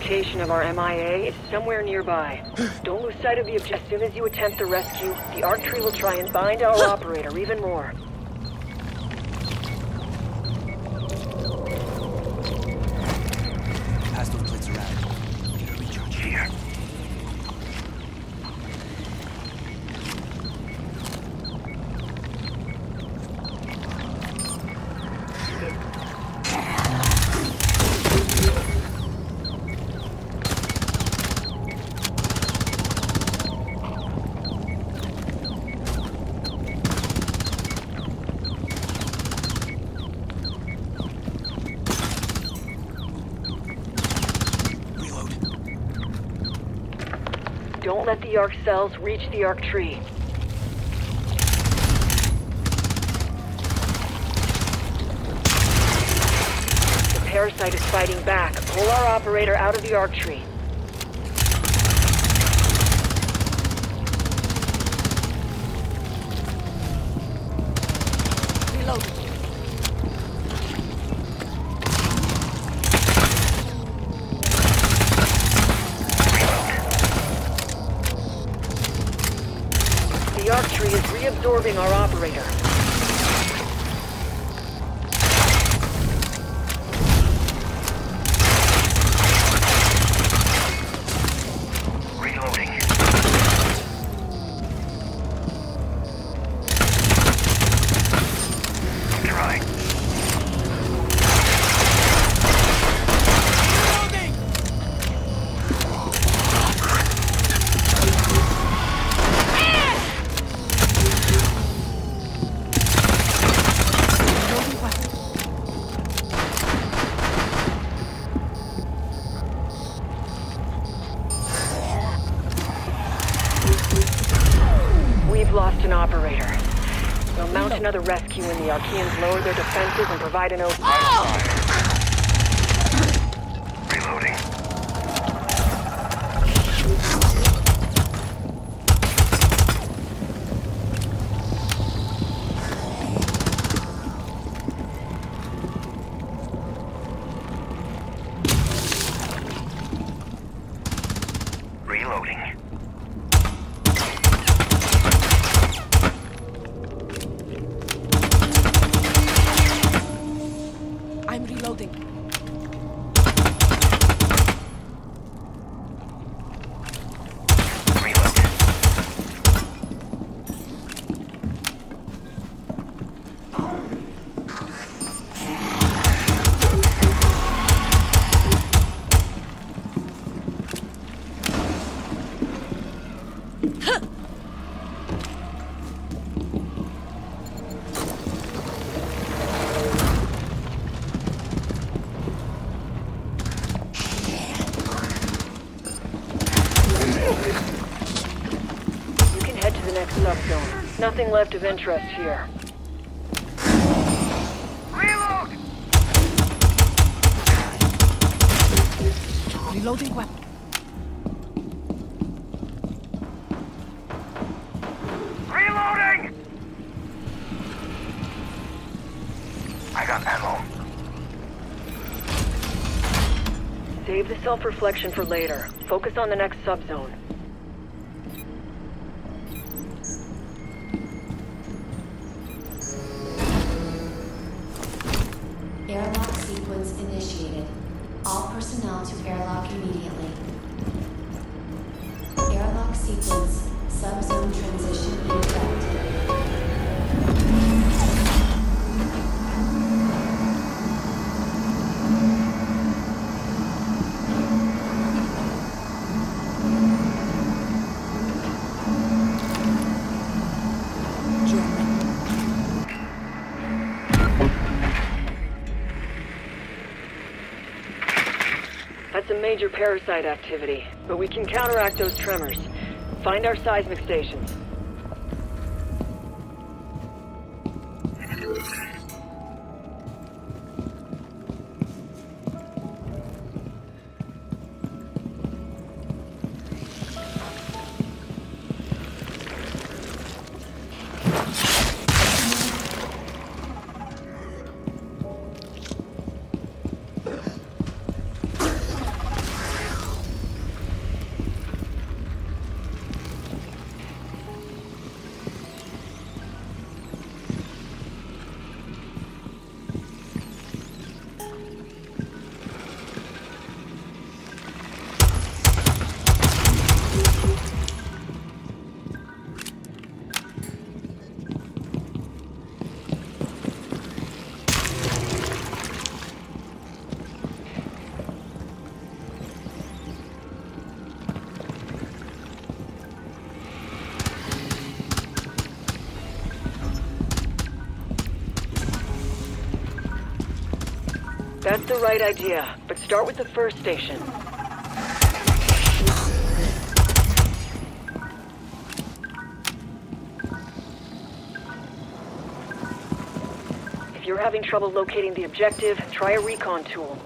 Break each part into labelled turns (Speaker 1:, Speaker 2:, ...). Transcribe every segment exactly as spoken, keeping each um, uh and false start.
Speaker 1: location of our M I A is somewhere nearby. Don't lose sight of the objective. As soon as you attempt the rescue, the ARC tree will try and bind our operator even more.
Speaker 2: Pass those plates around. Get a recharge here.
Speaker 1: Don't let the ARC cells reach the ARC tree. The parasite is fighting back. Pull our operator out of the ARC tree.
Speaker 3: Reload.
Speaker 1: The ARC tree is reabsorbing our operator.
Speaker 4: Reloading. Try.
Speaker 1: We've lost an operator. We'll mount another rescue when the Archeans lower their defenses and provide an open...
Speaker 4: Reloading. Reloading.
Speaker 3: I'm reloading.
Speaker 4: Reload.
Speaker 1: You can head to the next subzone. Nothing left of interest here.
Speaker 4: Reload!
Speaker 3: Reloading weapon.
Speaker 4: Reloading! I got ammo.
Speaker 1: Save the self-reflection for later. Focus on the next subzone.
Speaker 5: Airlock sequence initiated. All personnel to airlock immediately. Airlock sequence. Subzone transition in effect.
Speaker 1: That's some major parasite activity, but we can counteract those tremors. Find our seismic stations. the right idea, but start with the first station. If you're having trouble locating the objective, try a recon tool.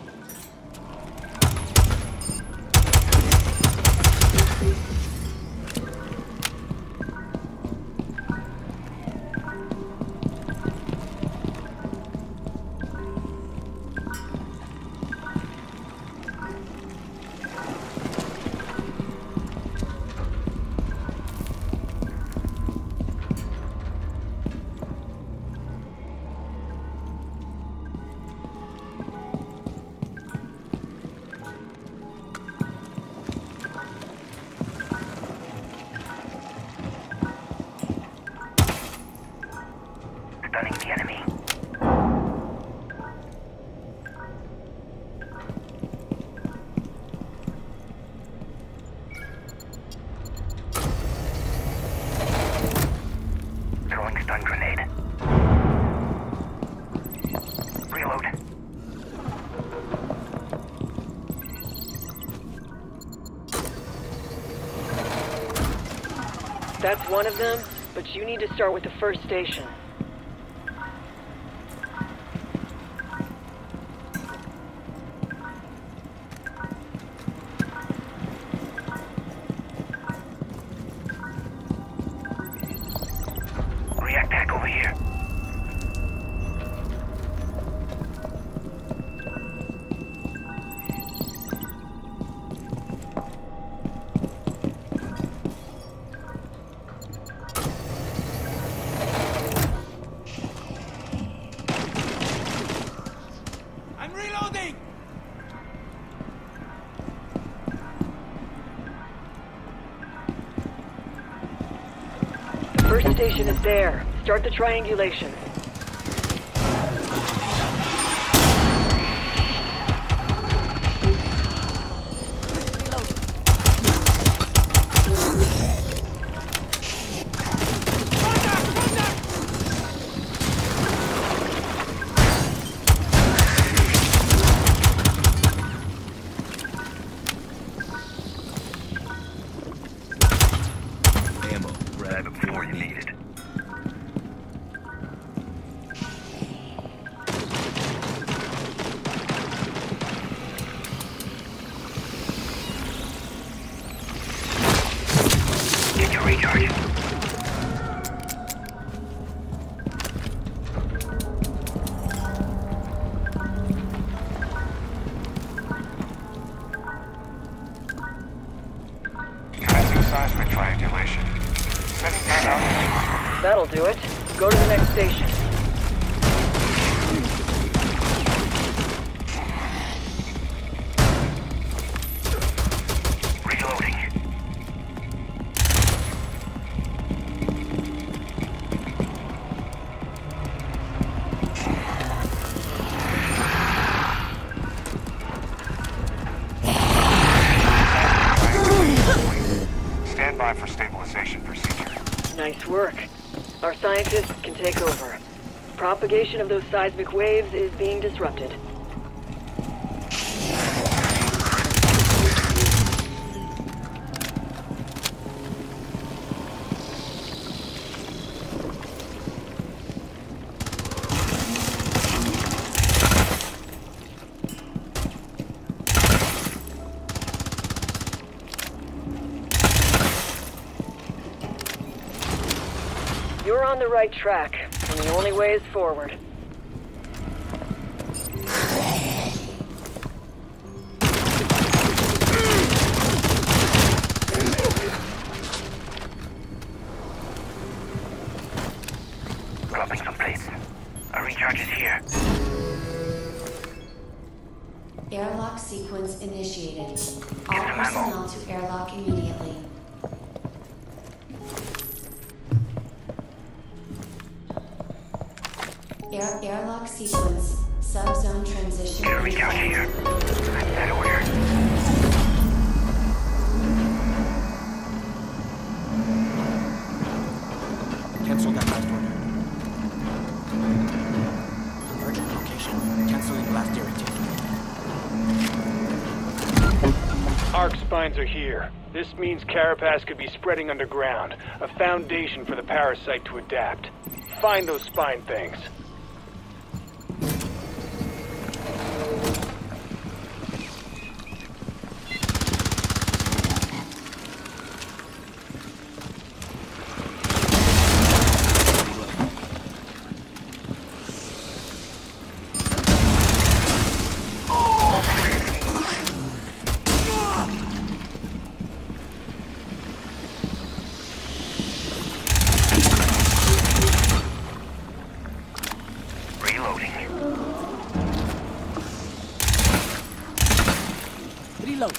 Speaker 4: Stunning the enemy. Throwing stun grenade. Reload.
Speaker 1: That's one of them, but you need to start with the first station.
Speaker 4: React tech over here.
Speaker 2: I'm reloading!
Speaker 1: The first station is there. Start the triangulation.
Speaker 2: Ammo.
Speaker 4: Grab it before you need it. Get your recharge. Passing seismic triangulation. Setting that out.
Speaker 1: That'll do it. Go to the next station.
Speaker 4: Reloading. Stand by for stabilization procedure.
Speaker 1: Nice work. Our scientists can take over. Propagation of those seismic waves is being disrupted. You're on the right track, and the only way is forward.
Speaker 4: Dropping some plates. A recharge is here.
Speaker 5: Airlock sequence initiated. All
Speaker 4: Get some ammo.
Speaker 5: personnel to airlock immediately. Air airlock sequence. Subzone transition.
Speaker 4: Get a recharge here. That order.
Speaker 2: Cancel that last order. Convergent location. Canceling last directive.
Speaker 6: spines are here. This means Carapace could be spreading underground, a foundation for the parasite to adapt. Find those spine things.
Speaker 3: Reload.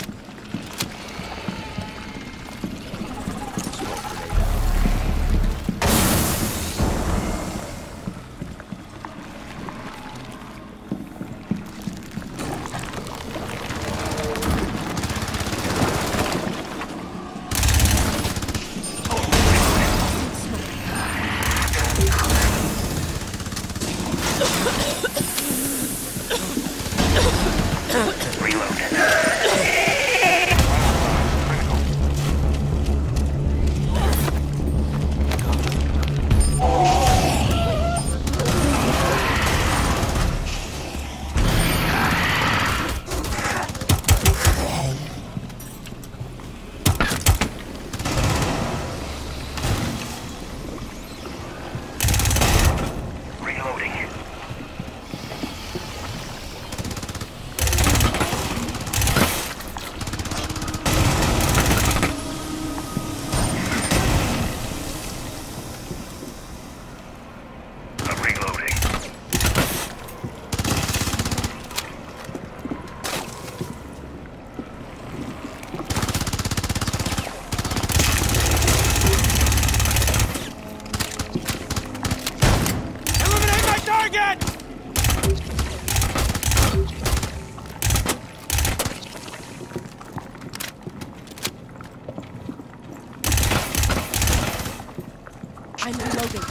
Speaker 3: I'm reloading.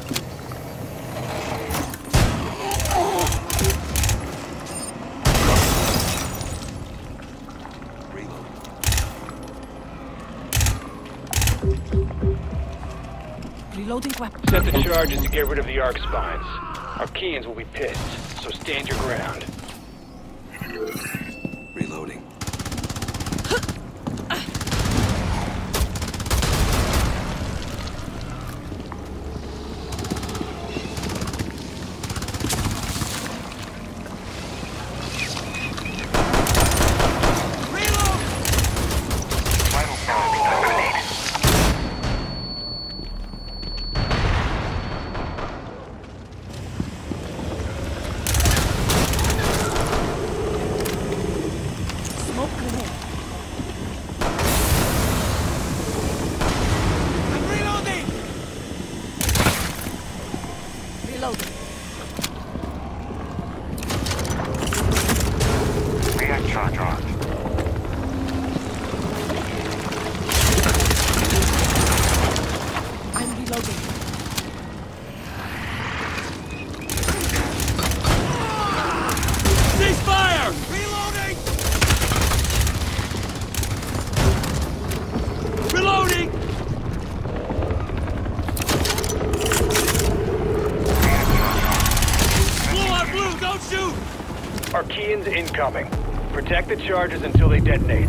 Speaker 3: Reloading weapon.
Speaker 6: Set the charges to get rid of the arc spines. Archaeans will be pissed, so stand your ground.
Speaker 2: Reloading.
Speaker 4: React charge on.
Speaker 3: I'm reloading.
Speaker 2: Ceasefire! Reloading! Reloading! Blue on blue, don't shoot!
Speaker 6: Archaeans incoming. Protect the charges until they detonate.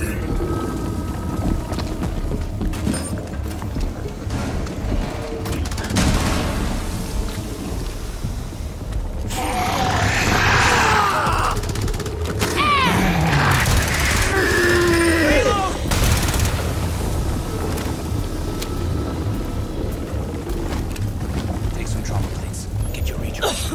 Speaker 2: Take some trauma plates. Get your recharge.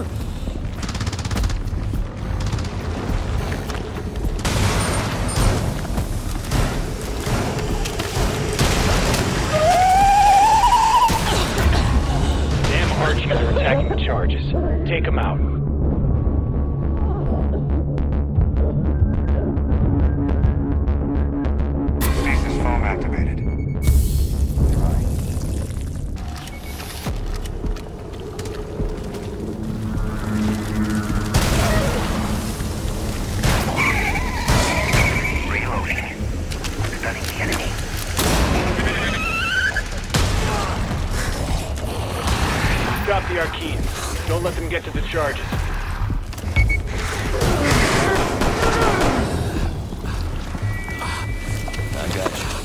Speaker 6: Archies are attacking the charges. Take them out.
Speaker 4: Stasis foam activated. Reloading.
Speaker 6: the Arkeans. Don't let them get to the charges.
Speaker 2: I got you.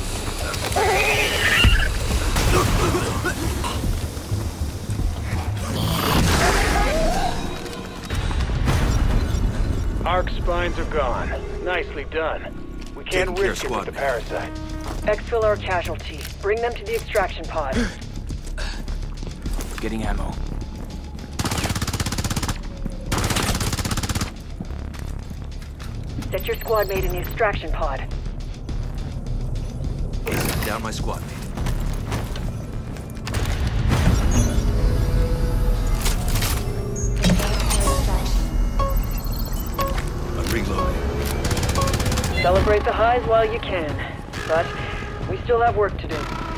Speaker 6: Arc spines are gone. Nicely done. We can't
Speaker 2: Taking care,
Speaker 6: risk it with
Speaker 2: squad
Speaker 6: the
Speaker 2: mate.
Speaker 6: parasite.
Speaker 1: Exfil our casualty. Bring them to the extraction pod.
Speaker 2: Getting ammo.
Speaker 1: Set your squad mate in the extraction pod.
Speaker 2: Down my squad mate. I'm reloading.
Speaker 1: Celebrate the highs while you can. But we still have work to do.